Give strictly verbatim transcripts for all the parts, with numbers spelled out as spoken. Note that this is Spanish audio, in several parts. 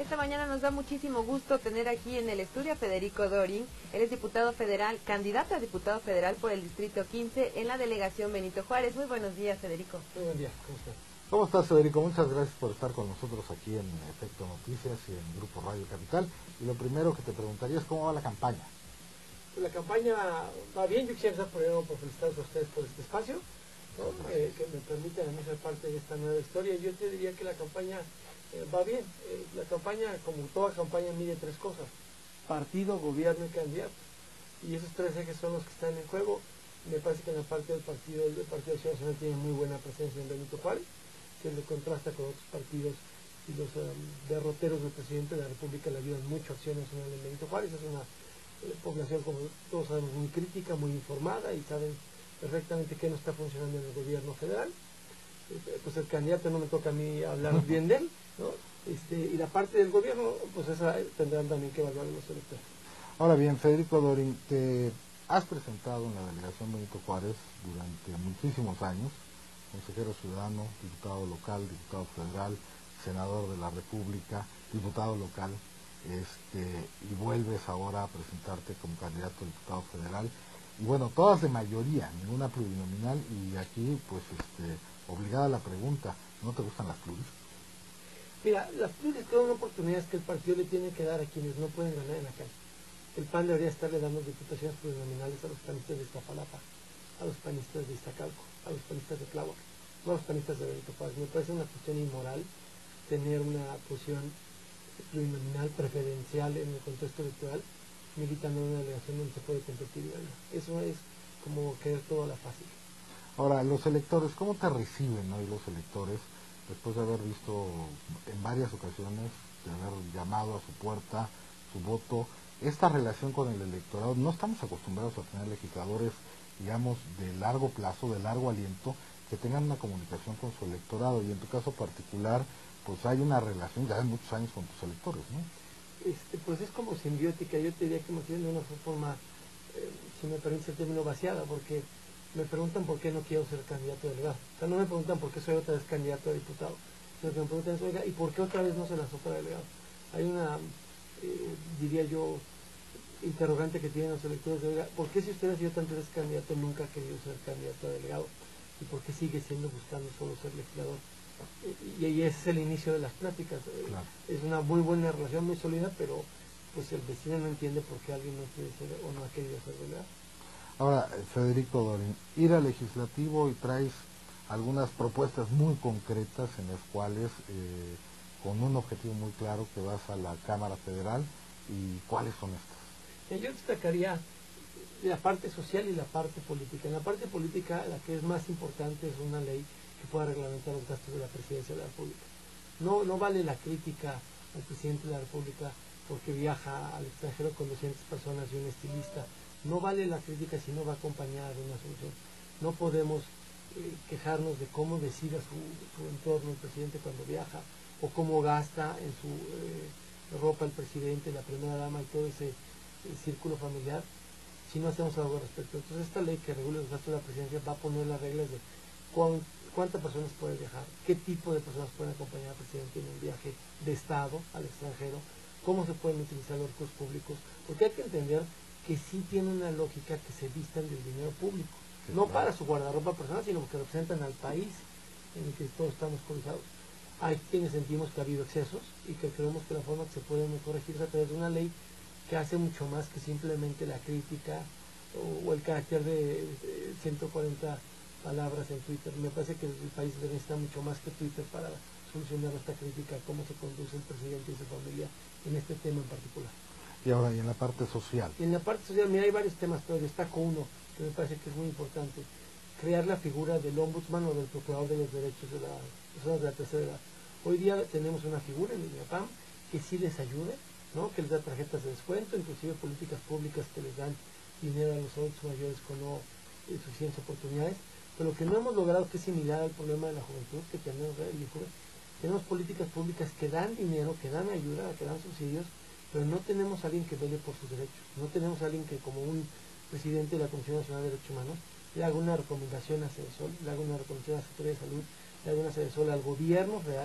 Esta mañana nos da muchísimo gusto tener aquí en el estudio a Federico Dorin. Él es diputado federal, candidato a diputado federal por el Distrito quince en la delegación Benito Juárez. Muy buenos días, Federico. Muy buen día, ¿cómo estás? ¿Cómo estás, Federico? Muchas gracias por estar con nosotros aquí en Efecto Noticias y en Grupo Radio Capital. Y lo primero que te preguntaría es cómo va la campaña. Pues la campaña va bien. Yo quisiera empezar primero por felicitarlos a ustedes por este espacio, ¿no? eh, que me permiten a mí ser parte de esta nueva historia. Yo te diría que la campaña eh, va bien. Eh, la campaña, como toda campaña, mide tres cosas: partido, gobierno y candidato. Y esos tres ejes son los que están en juego. Me parece que en la parte del partido, el Partido Acción Nacional tiene muy buena presencia en Benito Juárez, que le contrasta con otros partidos, y los um, derroteros del presidente de la República le ayudan mucho a Acción Nacional en Benito Juárez. Es una eh, población, como todos sabemos, muy crítica, muy informada, y saben perfectamente qué no está funcionando en el gobierno federal. Eh, pues el candidato no me toca a mí hablar bien de él, ¿no? Este, y la parte del gobierno, pues esa tendrán también que evaluar los electores. Ahora bien, Federico Dorin, te has presentado en la delegación Benito Juárez durante muchísimos años, consejero ciudadano, diputado local, diputado federal, senador de la República, diputado local, este, y vuelves ahora a presentarte como candidato a diputado federal. Y bueno, todas de mayoría, ninguna plurinominal, y aquí pues este, obligada la pregunta, ¿no te gustan las pluris? Mira, las pluris son oportunidades que el partido le tiene que dar a quienes no pueden ganar en la calle. El P A N debería estarle dando diputaciones plurinominales a los panistas de Iztapalapa, a los panistas de Iztacalco, a los panistas de Tláhuac, no a los panistas de Benito Juárez. Me parece una cuestión inmoral tener una posición plurinominal preferencial en el contexto electoral, militando en una delegación donde se puede competir y ganar. Eso es como querer todo a la fácil. Ahora, los electores, ¿cómo te reciben hoy los electores después de haber visto en varias ocasiones, de haber llamado a su puerta, su voto? Esta relación con el electorado, no estamos acostumbrados a tener legisladores, digamos, de largo plazo, de largo aliento, que tengan una comunicación con su electorado, y en tu caso particular, pues hay una relación ya de muchos años con tus electores, ¿no? Este, pues es como simbiótica. Yo te diría que me tienen de una forma, eh, si me permites el término, vaciada, porque me preguntan por qué no quiero ser candidato a delegado. O sea, no me preguntan por qué soy otra vez candidato a diputado, sino que me preguntan es, oiga, ¿y por qué otra vez no se lanzó para delegado? Hay una, eh, diría yo, interrogante que tienen los electores de, oiga, ¿por qué si usted ha sido tantas veces candidato nunca ha querido ser candidato a delegado? ¿Y por qué sigue siendo buscando solo ser legislador? Y, y ese es el inicio de las pláticas. Claro. Es una muy buena relación, muy sólida, pero pues el vecino no entiende por qué alguien no quiere ser o no ha querido ser delegado. Ahora, Federico Dorin, ir al legislativo y traes algunas propuestas muy concretas en las cuales, eh, con un objetivo muy claro, que vas a la Cámara Federal, ¿y cuáles son estas? Yo destacaría la parte social y la parte política. En la parte política, la que es más importante es una ley que pueda reglamentar los gastos de la Presidencia de la República. No, no vale la crítica al presidente de la República porque viaja al extranjero con doscientas personas y un estilista. No vale la crítica si no va acompañada de una solución. No podemos eh, quejarnos de cómo decida su, su entorno el presidente cuando viaja, o cómo gasta en su eh, ropa el presidente, la primera dama y todo ese el círculo familiar, si no hacemos algo al respecto. Entonces esta ley que regula los gastos de la presidencia va a poner las reglas de cuán, cuántas personas pueden viajar, qué tipo de personas pueden acompañar al presidente en un viaje de Estado al extranjero, cómo se pueden utilizar los recursos públicos, porque hay que entender que sí tiene una lógica que se vistan del dinero público, sí, no claro, para su guardarropa personal, sino porque representan al país en el que todos estamos cobijados. Hay quienes sentimos que ha habido excesos y que creemos que la forma que se pueden corregir es a través de una ley que hace mucho más que simplemente la crítica o, o el carácter de, de ciento cuarenta palabras en Twitter. Me parece que el país necesita mucho más que Twitter para solucionar esta crítica, cómo se conduce el presidente y su familia en este tema en particular. Y ahora, ¿y en la parte social? Y en la parte social, mira, hay varios temas, pero destaco uno que me parece que es muy importante: crear la figura del ombudsman o del procurador de los derechos de las personas de la tercera edad. Hoy día tenemos una figura en el INAPAM que sí les ayude, ¿no? Que les da tarjetas de descuento, inclusive políticas públicas que les dan dinero a los adultos mayores con no eh, suficientes oportunidades. Pero lo que no hemos logrado, que es similar al problema de la juventud que tenemos, el INJUVE, tenemos políticas públicas que dan dinero, que dan ayuda, que dan subsidios, pero no tenemos a alguien que vele por sus derechos. No tenemos a alguien que, como un presidente de la Comisión Nacional de Derechos Humanos, le haga una recomendación a CEDESOL, le haga una recomendación a la Secretaría de Salud, le haga una CEDESOL al gobierno real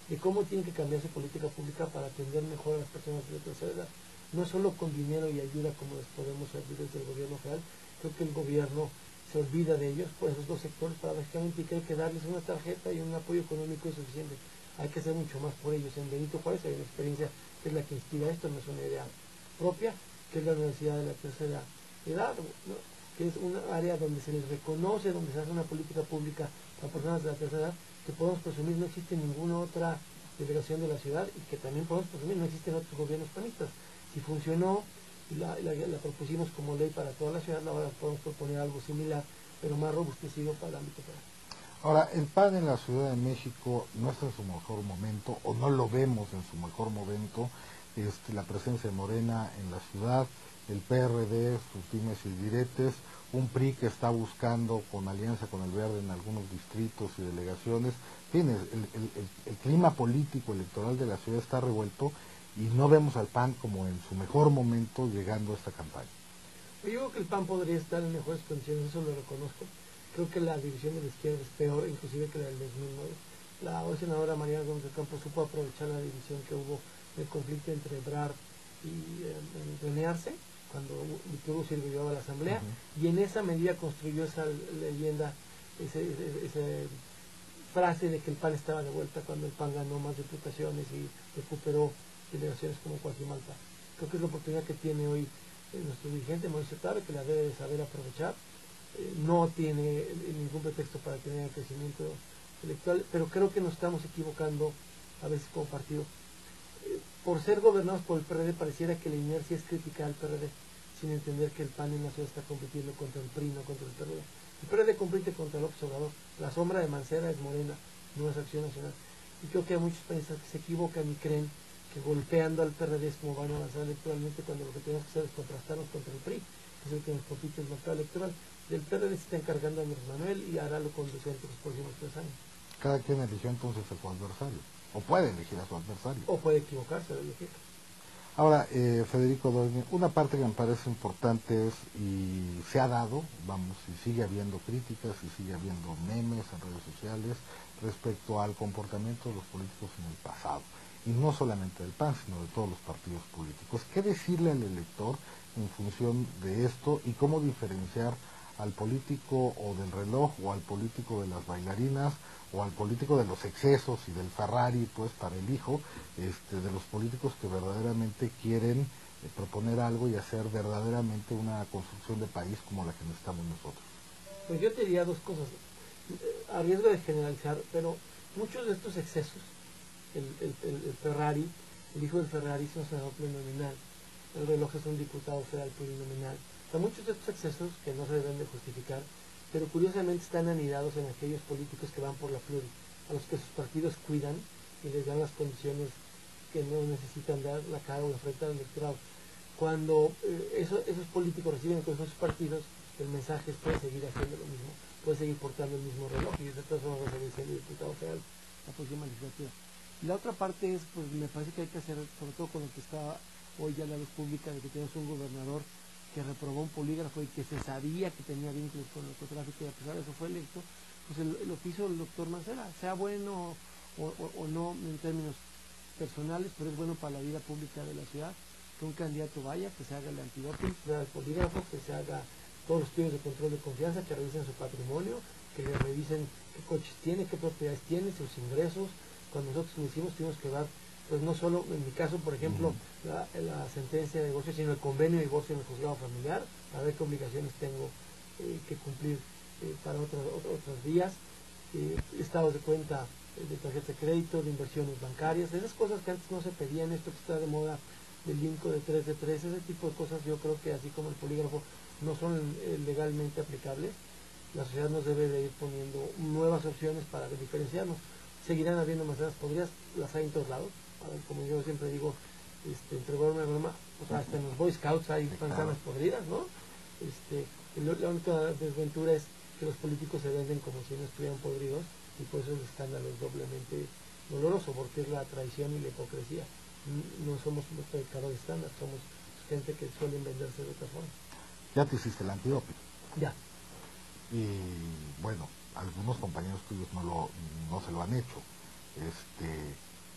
de cómo tiene que cambiar su política pública para atender mejor a las personas de la tercera edad. No solo con dinero y ayuda como les podemos servir desde el gobierno federal, creo que el gobierno se olvida de ellos por esos dos sectores, para básicamente que hay que darles una tarjeta y un apoyo económico suficiente. Hay que hacer mucho más por ellos. En Benito Juárez hay una experiencia que es la que inspira esto, no es una idea propia, que es la Universidad de la Tercera Edad, ¿no? Que es un área donde se les reconoce, donde se hace una política pública para personas de la tercera edad, que podemos presumir no existe ninguna otra delegación de la ciudad, y que también podemos presumir no existen otros gobiernos panistas. Si funcionó y la, la, la propusimos como ley para toda la ciudad, ahora podemos proponer algo similar, pero más robustecido para el ámbito federal. Ahora, el P A N en la Ciudad de México no está en su mejor momento, o no lo vemos en su mejor momento. Este, la presencia de Morena en la ciudad, el P R D, sus dimes y diretes, un P R I que está buscando con alianza con el Verde en algunos distritos y delegaciones. En fin, el, el, el, el clima político electoral de la ciudad está revuelto y no vemos al P A N como en su mejor momento llegando a esta campaña. Yo creo que el P A N podría estar en mejores condiciones, eso lo reconozco. Creo que la división de la izquierda es peor, inclusive que la del dos mil nueve. La hoy senadora María Gómez del Campo supo aprovechar la división que hubo del conflicto entre Ebrard y eh, René Arce, cuando Víctor Hugo Silva llevaba a la asamblea, uh-huh. y en esa medida construyó esa leyenda, esa frase de que el P A N estaba de vuelta cuando el P A N ganó más diputaciones y recuperó delegaciones como Coajimalpa. Creo que es la oportunidad que tiene hoy eh, nuestro dirigente Mauricio Tabe, que la debe de saber aprovechar. Eh, no tiene ningún pretexto para tener el crecimiento electoral, pero creo que nos estamos equivocando a veces como partido. Eh, por ser gobernados por el P R D pareciera que la inercia es criticar al P R D, sin entender que el P A N en la ciudad está compitiendo contra el P R I, no contra el P R D. El P R D compite contra López Obrador, la sombra de Mancera es Morena, no es Acción Nacional. Y creo que hay muchos países que se equivocan y creen que golpeando al P R D es como van a avanzar electoralmente, cuando lo que tenemos que hacer es contrastarnos contra el P R I, que es el que nos compite el mercado electoral. Del P R D se está encargando a Andrés Manuel y hará lo conducente los próximos tres años. Cada quien eligió entonces a su adversario, o puede elegir a su adversario. O puede equivocarse de elegir. Ahora, eh, Federico Doña, una parte que me parece importante es, y se ha dado, vamos, y sigue habiendo críticas, y sigue habiendo memes en redes sociales respecto al comportamiento de los políticos en el pasado. Y no solamente del P A N, sino de todos los partidos políticos. ¿Qué decirle al elector en función de esto y cómo diferenciar al político o del reloj, o al político de las bailarinas, o al político de los excesos y del Ferrari, pues para el hijo, este, de los políticos que verdaderamente quieren eh, proponer algo y hacer verdaderamente una construcción de país como la que necesitamos nosotros? Pues yo te diría dos cosas, a riesgo de generalizar, pero muchos de estos excesos, el, el, el, el Ferrari, el hijo del Ferrari es un senador plurinominal, el reloj es un diputado federal plurinominal. O sea, muchos de estos excesos que no se deben de justificar, pero curiosamente están anidados en aquellos políticos que van por la pluri, a los que sus partidos cuidan y les dan las condiciones que no necesitan dar la cara o la frente al electorado. Cuando eh, eso, esos políticos reciben con sus partidos, el mensaje es: puede seguir haciendo lo mismo, puede seguir portando el mismo reloj, y de todas formas va a seguir siendo diputado federal la próxima legislatura. Y la otra parte es, pues me parece que hay que hacer, sobre todo con lo que está hoy ya la luz pública, de que tenemos un gobernador que reprobó un polígrafo y que se sabía que tenía vínculos con el narcotráfico, y a pesar de eso fue electo, pues el, el oficio del doctor Mancera, sea bueno o, o, o no en términos personales, pero es bueno para la vida pública de la ciudad, que un candidato vaya, que se haga el antidoping, que se haga el polígrafo, que se haga todos los estudios de control de confianza, que revisen su patrimonio, que le revisen qué coches tiene, qué propiedades tiene, sus ingresos. Cuando nosotros lo hicimos tuvimos que dar, pues no solo, en mi caso, por ejemplo, uh-huh. la, la sentencia de divorcio, sino el convenio de divorcio en el juzgado familiar, a ver qué obligaciones tengo eh, que cumplir eh, para otras otras vías, eh, estados de cuenta eh, de tarjeta de crédito, de inversiones bancarias, esas cosas que antes no se pedían, esto que está de moda del INCO de tres de tres, ese tipo de cosas. Yo creo que así como el polígrafo no son eh, legalmente aplicables, la sociedad nos debe de ir poniendo nuevas opciones para diferenciarnos. Seguirán habiendo manzanas podridas, las hay en todos lados. Como yo siempre digo, este, entre broma y broma, o sea, hasta en los Boy Scouts hay manzanas podridas, ¿no? Este, la única desventura es que los políticos se venden como si no estuvieran podridos, y por eso el escándalo es doblemente doloroso, porque es la traición y la hipocresía. No somos los predicadores estándar, somos gente que suelen venderse de otra forma. Ya te hiciste el antidoping. Ya. Y bueno, algunos compañeros tuyos no lo no se lo han hecho. Este,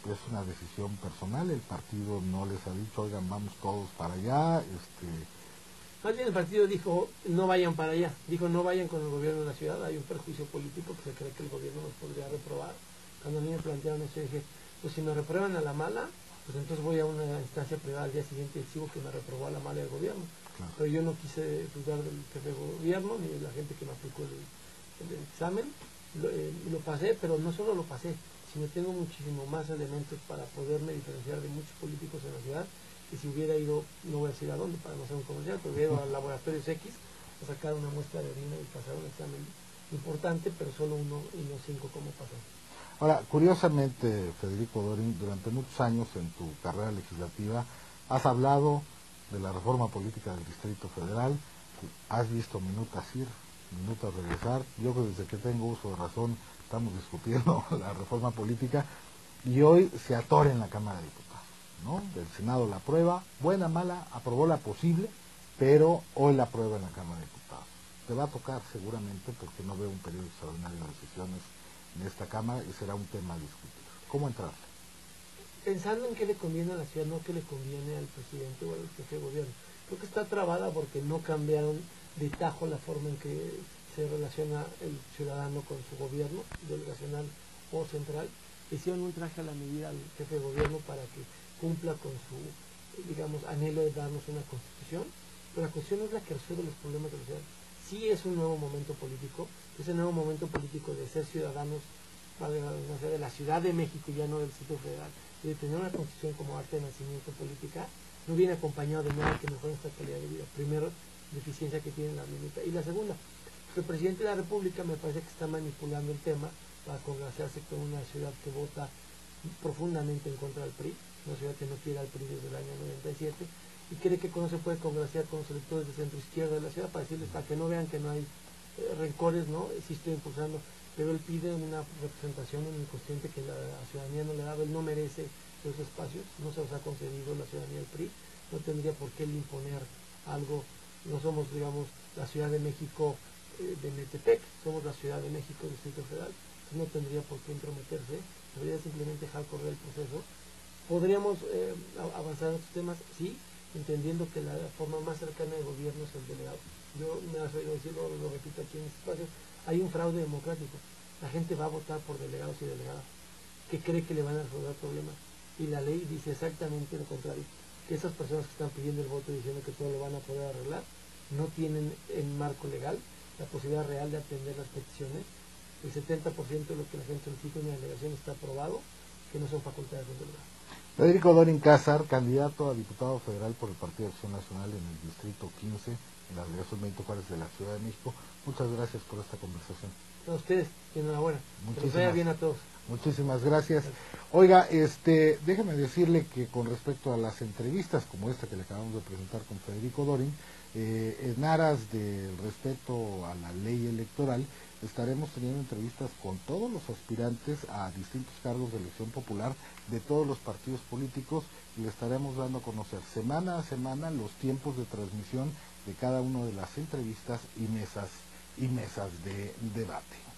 es una decisión personal, el partido no les ha dicho, oigan, vamos todos para allá, este... Más bien el partido dijo, no vayan para allá, dijo, no vayan con el gobierno de la ciudad, hay un perjuicio político que se cree que el gobierno nos podría reprobar. Cuando a mí me plantearon eso, dije, pues si me reprueban a la mala, pues entonces voy a una instancia privada al día siguiente y exhibo que me reprobó a la mala el gobierno. Claro. Pero yo no quise dudar del jefe de gobierno, ni de la gente que me aplicó el, el examen, lo, eh, lo pasé, pero no solo lo pasé, sino tengo muchísimo más elementos para poderme diferenciar de muchos políticos en la ciudad, que si hubiera ido, no voy a decir a dónde para no ser un comercial, pero hubiera ido al Laboratorios X a sacar una muestra de orina y pasar un examen importante, pero solo uno y no cinco como pasó. Ahora, curiosamente, Federico Dorin, durante muchos años en tu carrera legislativa has hablado de la reforma política del Distrito Federal, has visto minutas ir, minutas regresar. Yo que desde que tengo uso de razón estamos discutiendo la reforma política y hoy se atora en la Cámara de Diputados, ¿no? El Senado la aprueba, buena, mala, aprobó la posible, pero hoy la aprueba en la Cámara de Diputados. Te va a tocar seguramente porque no veo un periodo extraordinario de sesiones en esta Cámara y será un tema a discutir. ¿Cómo entrar? Pensando en qué le conviene a la ciudad, no qué le conviene al presidente o al jefe de gobierno. Creo que está trabada porque no cambiaron de tajo la forma en que se relaciona el ciudadano con su gobierno, delegacional o central. Hicieron un traje a la medida al jefe de gobierno para que cumpla con su, digamos, anhelo de darnos una constitución, pero la constitución es la que resuelve los problemas de la ciudad. Sí es un nuevo momento político, es el nuevo momento político de ser ciudadanos de la Ciudad de México, ya no del Distrito Federal, y de tener una constitución como arte de nacimiento política, no viene acompañado de nada que mejore nuestra calidad de vida. Primero, deficiencia que tiene la minuta. Y la segunda, el presidente de la República me parece que está manipulando el tema para congraciarse con una ciudad que vota profundamente en contra del P R I, una ciudad que no quiere al P R I desde el año noventa y siete, y cree que no se puede congraciar con los electores de centro izquierda de la ciudad para decirles, para que no vean que no hay eh, rencores, ¿no? Sí estoy impulsando, pero él pide una representación en el consciente que la, la ciudadanía no le ha dado, él no merece esos espacios, no se los ha concedido la ciudadanía del P R I, no tendría por qué él imponer algo, no somos, digamos, la Ciudad de México eh, de Metepec, somos la Ciudad de México del Distrito Federal, entonces no tendría por qué entrometerse, debería simplemente dejar correr el proceso. ¿Podríamos eh, avanzar en estos temas? Sí, entendiendo que la forma más cercana de gobierno es el delegado. Yo me has oído decirlo, lo repito aquí en este espacio, hay un fraude democrático. La gente va a votar por delegados y delegadas que cree que le van a resolver problemas. Y la ley dice exactamente lo contrario, que esas personas que están pidiendo el voto diciendo que todo lo van a poder arreglar, no tienen en marco legal la posibilidad real de atender las peticiones. El setenta por ciento de lo que la gente solicita en una delegación está aprobado, que no son facultades del delegado. Federico Dorin Cázar, candidato a diputado federal por el Partido de Acción Nacional en el Distrito quince, en la delegación Benito Juárez de la Ciudad de México. Muchas gracias por esta conversación. A ustedes, y enhorabuena. Que les vaya bien a todos. Muchísimas gracias. Oiga, este, déjeme decirle que con respecto a las entrevistas como esta que le acabamos de presentar con Federico Dorin, eh, en aras del respeto a la ley electoral, estaremos teniendo entrevistas con todos los aspirantes a distintos cargos de elección popular de todos los partidos políticos y le estaremos dando a conocer semana a semana los tiempos de transmisión de cada una de las entrevistas y mesas y mesas de debate.